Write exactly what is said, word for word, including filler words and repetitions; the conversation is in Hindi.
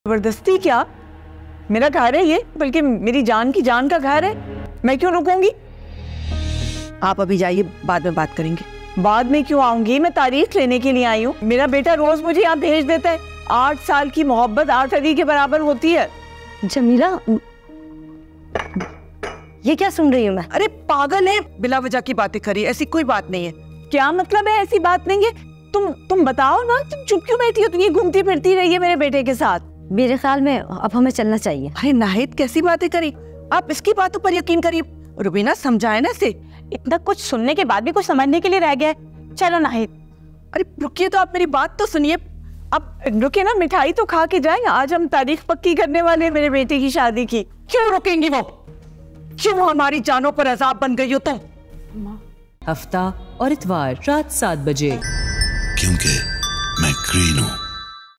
जबरदस्ती क्या? मेरा घर है ये, बल्कि मेरी जान की जान का घर है। मैं क्यों रुकूंगी? आप अभी जाइए, बाद में बात करेंगे। बाद में क्यों आऊंगी? मैं तारीख लेने के लिए आई हूँ। मेरा बेटा रोज मुझे यहाँ भेज देता है। आठ साल की मोहब्बत आठ सदी के बराबर होती है। जमीला, ये क्या सुन रही हूँ मैं? अरे पागल है, बिला वजह की बातें करी। ऐसी कोई बात नहीं है। क्या मतलब है ऐसी बात नहीं है? तुम तुम बताओ ना, तुम चुप क्यों बैठी हो? तुम ये घूमती फिरती रही है मेरे बेटे के साथ। मेरे ख्याल में अब हमें चलना चाहिए। अरे नाहिद, कैसी बातें करी? आप इसकी बातों पर यकीन करिए। रुबीना, समझाए ना इसे। इतना कुछ सुनने के बाद भी कुछ समझने के लिए रह गया है। चलो नाहिद। अरे रुकिए तो, आप मेरी बात तो सुनिए। अब रुकिए ना, मिठाई तो खा के जाए। आज हम तारीख पक्की करने वाले हैं मेरे बेटे की शादी की। क्यों रुकेंगी वो? क्यों हमारी जानों पर अजाब बन गई हो तुम? हफ्ता और इतवार रात सात बजे, क्योंकि मैं ग्रीन हूँ।